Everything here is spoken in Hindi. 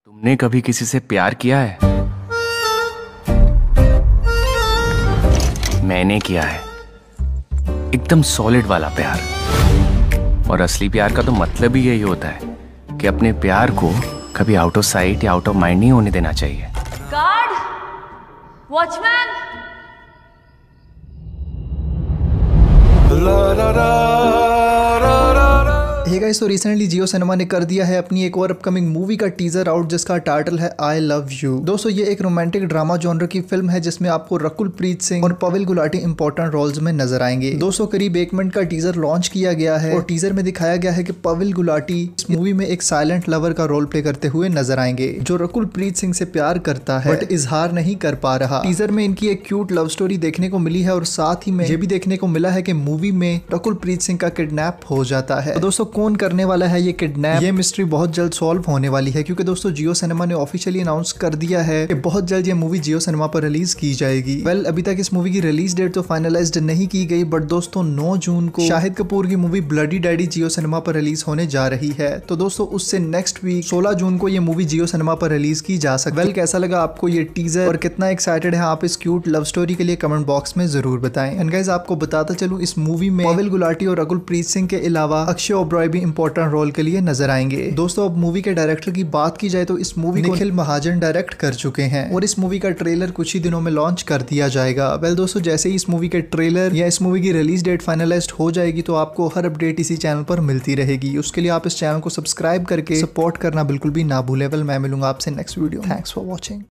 तुमने कभी किसी से प्यार किया है? मैंने किया है, एकदम सॉलिड वाला प्यार। और असली प्यार का तो मतलब ही यही होता है कि अपने प्यार को कभी आउट ऑफ साइट या आउट ऑफ माइंड नहीं होने देना चाहिए। Guard, watchman. हे गाइस, तो रिसेंटली जियो सिनेमा ने कर दिया है अपनी एक और अपकमिंग मूवी का टीजर आउट, जिसका टाइटल है आई लव यू। दोस्तों, ये एक रोमांटिक ड्रामा जॉनर की फिल्म है जिसमें आपको रकुल प्रीत सिंह और पविल गुलाटी इंपॉर्टेंट रोल्स में नजर आएंगे। दोस्तों, करीब 1 मिनट का टीजर लॉन्च किया गया है और टीजर में दिखाया गया है कि पविल गुलाटी इस मूवी में एक साइलेंट लवर का रोल प्ले करते हुए नजर आएंगे, जो रकुल प्रीत सिंह से प्यार करता है बट इजहार नहीं कर पा रहा। टीजर में इनकी एक क्यूट लव स्टोरी देखने को मिली है और साथ ही में ये भी देखने को मिला है कि मूवी में रकुल प्रीत सिंह का किडनैप हो जाता है। तो दोस्तों, कौन करने वाला है ये किडनैप? ये मिस्ट्री बहुत जल्द सॉल्व होने वाली है, क्योंकि दोस्तों जियो सिनेमा ने ऑफिशियली अनाउंस कर दिया है कि बहुत जल्द ये मूवी जियो सिनेमा पर रिलीज की जाएगी। वेल, अभी तक इस मूवी की रिलीज डेट तो फाइनलाइज्ड नहीं की गई, बट दोस्तों 9 जून को शाहिद कपूर की movie bloody daddy Jio cinema पर रिलीज होने जा रही है। तो दोस्तों, उससे नेक्स्ट वीक 16 जून को ये मूवी जियो सिनेमा पर रिलीज की जा सकती है। वेल, कैसा लगा आपको ये टीजर और कितना एक्साइटेड है आप इस क्यूट लव स्टोरी के लिए? कमेंट बॉक्स में जरूर बताएं। एंड गाइस, आपको बताता चलूं, इस मूवी में पविल गुलाटी और रकुल प्रीत सिंह के अलावा अक्षय ओबरॉय भी इंपॉर्टेंट रोल के लिए नजर आएंगे। दोस्तों, अब मूवी के डायरेक्टर की बात की जाए तो इस मूवी को निखिल महाजन डायरेक्ट कर चुके हैं और इस मूवी का ट्रेलर कुछ ही दिनों में लॉन्च कर दिया जाएगा। वेल दोस्तों, जैसे ही इस मूवी के ट्रेलर या इस मूवी की रिलीज डेट फाइनलाइज्ड हो जाएगी तो आपको हर अपडेट इसी चैनल पर मिलती रहेगी। उसके लिए आप इस चैनल को सब्सक्राइब करके सपोर्ट करना बिल्कुल भी ना भूलें। वेल, मैं मिलूंगा आपसे next video. Thanks for watching.